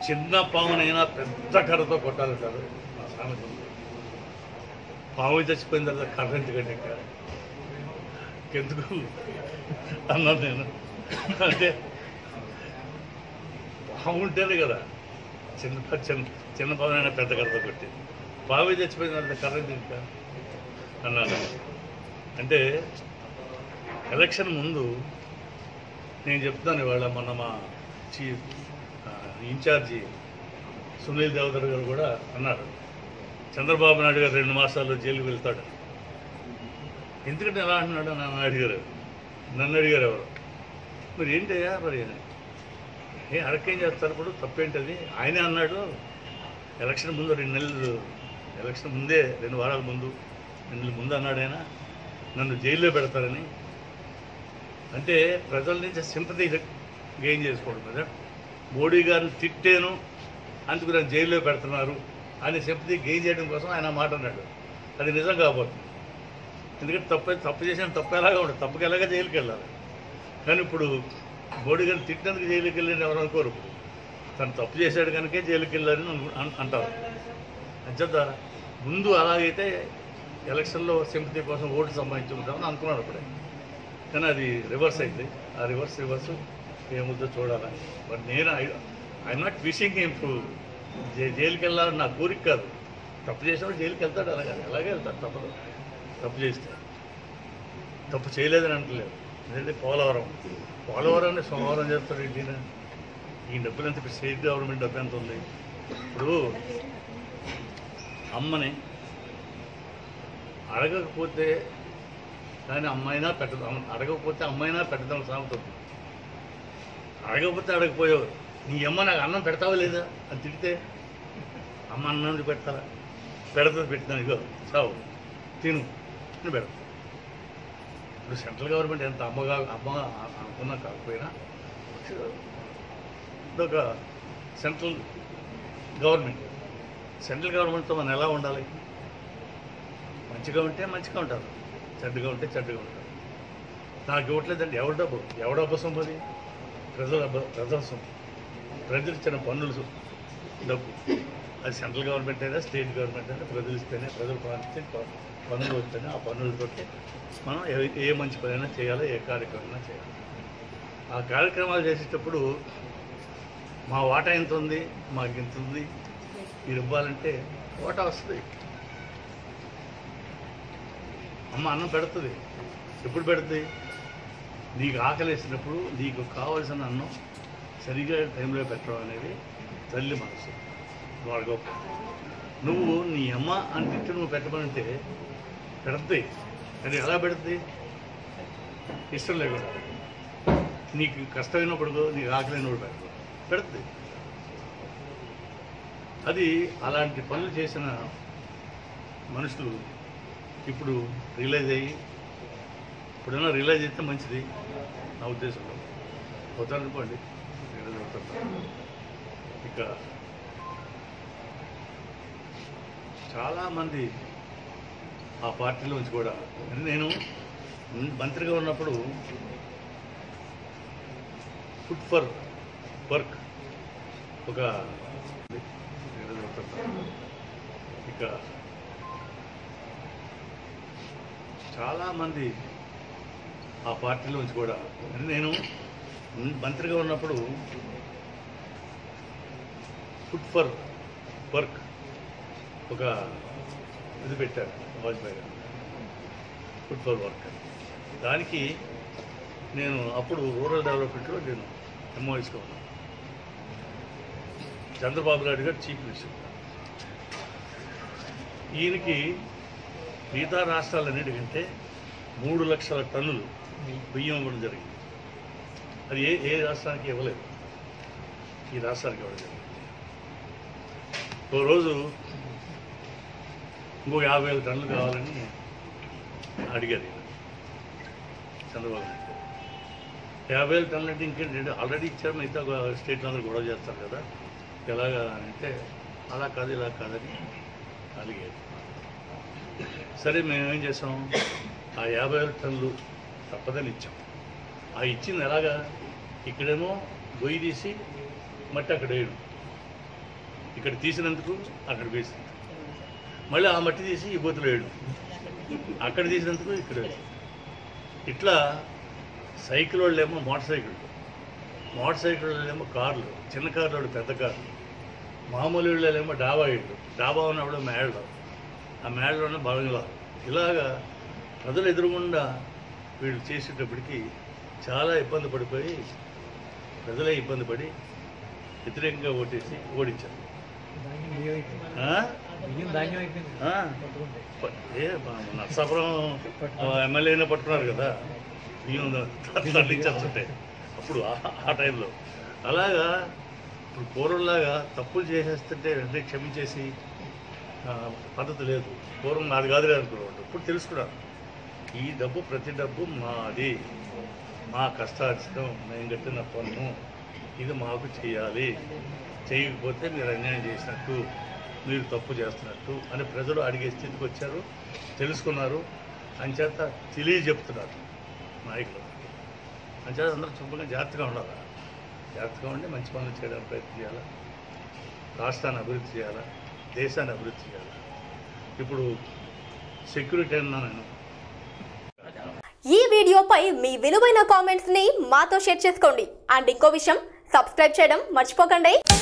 చిన్న పామునైనా పెద్ద కర్రతో కొట్టాలి సార్ నా సామెత ఉంది. పాము చచ్చిపోయిన తర్వాత కర్ర ఎందుకంటే ఎందుకు అన్నాను నేను. అంటే పాము ఉంటేనే కదా చిన్న చిన్న చిన్న పామునైనా పెద్ద కర్రతో కొట్టింది. పాము చచ్చిపోయిన తర్వాత కర్ర ఎందుకు అన్నాను. అంటే ఎలక్షన్ ముందు నేను చెప్తాను, ఇవాళ మొన్న మా చీఫ్ ఇన్ఛార్జి సునీల్ దేవదర్ గారు కూడా అన్నారు, చంద్రబాబు నాయుడు గారు 2 మాసాల్లో జైలుకి వెళ్తాడు. ఎందుకంటే ఎలా అంటున్నాడు నన్ను అడిగారు ఎవరు మరి ఏంటయ్యా మరి అడకేం చేస్తారు ఇప్పుడు తప్పేంటది ఆయనే అన్నాడు. ఎలక్షన్ ముందు 2 నెలలు ఎలక్షన్ ముందే 2 వారాల ముందు 2 నెలల ముందు అన్నాడు ఆయన నన్ను జైల్లో పెడతారని. అంటే ప్రజల నుంచి సింపతి గెయిన్ చేసుకోవడం కదా. మోడీ గారిని తిట్టాను అందుకు నన్ను జైల్లో పెడుతున్నారు అని సింపతి గెయిన్ చేయడం కోసం ఆయన మాట అన్నాడు. అది నిజం కాబోతుంది. ఎందుకంటే తప్పు చేసిన తప్పు ఎలాగా ఉంటుంది, తప్పుకి ఎలాగా జైలుకి వెళ్ళాలి. కానీ ఇప్పుడు మోడీ గారిని తిట్టినందుకు జైలుకి వెళ్ళని ఎవరు అనుకోరు. తను తప్పు చేశాడు కనుకే జైలుకి వెళ్ళారని అంటారు. అంచేత ముందు అలాగైతే ఎలక్షన్లో సింపతి కోసం ఓటు సంపాదించుకుంటామని అనుకున్నాడు అప్పుడే. కానీ అది రివర్స్ అయింది. ఆ రివర్స్ ఏముందో చూడాలి. బట్ నేను I'm not wishing him to జైలుకి వెళ్ళాలని నా కోరిక కాదు. తప్పు చేసినప్పుడు జైలుకి వెళ్తాడు, అలాగే వెళ్తాడు. తప్పు చేస్తే తప్పు చేయలేదని అంటలేదు. ఎందుకంటే పోలవరాన్ని సోమవారం చేస్తాడు ఏంటి, ఈ డబ్బులు ఎంత స్టేట్ గవర్నమెంట్ డబ్బు ఎంత ఉంది. ఇప్పుడు అమ్మని అడగకపోతే కానీ అమ్మాయినా పెట్టదు, అడగకపోతే అమ్మాయినా పెట్టడం సాగుతుంది. అడగకపోతే అడగపోయావు, నీ అమ్మ నాకు అన్నం పెడతావా లేదా అని తిడితే అమ్మ అన్నం పెడతారా, పెడతా పెట్టినాను, ఇగో సావు తిను అని పెడతా. ఇప్పుడు సెంట్రల్ గవర్నమెంట్ ఎంత అమ్మ అనుకున్నా కాకపోయినా ఇదొక సెంట్రల్ గవర్నమెంట్తో మనం ఎలా ఉండాలి? మంచిగా ఉంటే మంచిగా ఉంటారు, చెడ్డగా ఉంటే చెడ్డగా ఉంటారు. నాకు ఇవ్వట్లేదంటే ఎవరి డబ్బు సొమ్ము అది? ప్రజల సొమ్ము, ప్రజలు ఇచ్చిన పన్నులు డబ్బు. అది సెంట్రల్ గవర్నమెంట్ అయినా స్టేట్ గవర్నమెంట్ అయినా ప్రజలు ఇస్తేనే, ప్రజలు పన్నులు వస్తేనే ఆ పన్నులతో మనం ఏ మంచి పనైనా చేయాలి, ఏ కార్యక్రమం చేయాలి. ఆ కార్యక్రమాలు చేసేటప్పుడు మా వాటా ఎంత ఉంది, మాకు ఎంత ఉంది, మీరు ఇవ్వాలంటే వాటా వస్తుంది. అమ్మ అన్నం పెడుతుంది. ఎప్పుడు పెడుతుంది? నీకు ఆకలి వేసినప్పుడు నీకు కావాల్సిన అన్నం సరిగ్గా టైంలో పెట్టడం అనేది తల్లి మనసు. వాడు గొప్ప. నువ్వు నీ అమ్మ అని తిట్టి నువ్వు పెట్టమంటే పెడుతుంది. అది ఎలా పెడుతుంది? ఇష్టం లేకుండా. నీకు కష్టమైనప్పుడు, నీకు ఆకలినప్పుడు పెడుతుంది. అది అలాంటి పనులు చేసిన మనుషులు ఇప్పుడు రియలైజ్ అయ్యి, ఇప్పుడైనా రియలైజ్ అయితే మంచిది నా ఉద్దేశంలో. పోతారనుకోండి, ఇక చాలామంది ఆ పార్టీలోంచి కూడా, నేను మంత్రిగా ఉన్నప్పుడు ఫుడ్ ఫర్ వర్క్ ఒక ఇక చాలామంది ఆ పార్టీలోంచి కూడా, నేను మంత్రిగా ఉన్నప్పుడు ఫుడ్ ఫర్ వర్క్ ఒక ఇది పెట్టారు వాజ్పేయి గారు, ఫుడ్ ఫర్ వర్క్. దానికి నేను అప్పుడు రూరల్ డెవలప్మెంట్లో నేను ఎంఓఎస్గా ఉన్నాను. చంద్రబాబు నాయుడు గారు చీఫ్ మినిస్టర్. ఈయనకి మిగతా రాష్ట్రాలన్నిటికంటే 3 లక్షల టన్నులు బియ్యం ఇవ్వడం జరిగింది. అది ఏ రాష్ట్రానికి ఇవ్వలేదు, ఈ రాష్ట్రానికి ఇవ్వడం జరిగింది. ఓ రోజు ఇంకో 50,000 టన్నులు కావాలని అడిగారు చంద్రబాబు నాయుడు. 50,000 టన్నులు అంటే ఇంకేంటంటే ఆల్రెడీ ఇచ్చారు, మిగతా స్టేట్లు అందరూ గొడవ చేస్తారు కదా, ఎలాగా అంటే అలా కాదు ఇలా కాదని అడిగారు. సరే మేమేం చేసాం, ఆ 50,000 టన్నులు తప్పదని ఇచ్చాం. ఆ ఇచ్చింది ఎలాగా, ఇక్కడేమో గొయ్యి తీసి మట్టి అక్కడ వేయడం, ఇక్కడ తీసినందుకు అక్కడ వేసింది, మళ్ళీ ఆ మట్టి తీసి ఈ బూతులు వేయడం, అక్కడ తీసినందుకు ఇక్కడ వేయడం. ఇట్లా సైకిల్ వాళ్ళేమో మోటార్ సైకిల్ వాళ్ళేమో కార్లు, చిన్న కార్లు వాళ్ళు పెద్ద కార్లు, మామూలు వాళ్ళేమో డాబా ఇళ్ళు, డాబా ఉన్నప్పుడు మేడలు, ఆ మేడలోనే బంగ్లా. ఇలాగా ప్రజలు ఎదురుగుండా వీళ్ళు చేసేటప్పటికి చాలా ఇబ్బంది పడిపోయి ప్రజలే ఇబ్బంది పడి వ్యతిరేకంగా ఓటేసి ఓడించారు. నర్సాపురం ఎమ్మెల్యేనే పట్టుకున్నారు కదా, బియ్యం తరలించేస్తుంటే అప్పుడు ఆ టైంలో. అలాగా ఇప్పుడు పూర్వంలాగా తప్పులు చేసేస్తుంటే వెంటనే క్షమించేసి పద్ధతి లేదు. పూర్వం నాది కాదులే అనుకున్నాడు, ఇప్పుడు తెలుసుకున్నాను ఈ డబ్బు ప్రతి డబ్బు మాది, మా కష్టార్జితం, మేము కట్టిన పన్ను, ఇది మాకు చేయాలి, చేయకపోతే మీరు అన్యాయం చేసినట్టు, మీరు తప్పు చేస్తున్నట్టు అని ప్రజలు అడిగే స్థితికి వచ్చారు, తెలుసుకున్నారు. అంచేత తెలియజెప్తున్నారు నాయకులు. అంచేత అందరూ శుభ్రంగా జాగ్రత్తగా ఉండాలి, జాగ్రత్తగా ఉండి మంచి పనులు చేయడానికి ప్రయత్నం చేయాలి, రాష్ట్రాన్ని అభివృద్ధి చేయాలి, దేశాన్ని అభివృద్ధి చేయాలి. ఇప్పుడు సెక్యూరిటీ అన్నా నేను. ఈ వీడియోపై మీ విలువైన కామెంట్స్ ని మాతో షేర్ చేసుకోండి. అండ్ ఇంకో విషయం, సబ్స్క్రైబ్ చేయడం మర్చిపోకండి.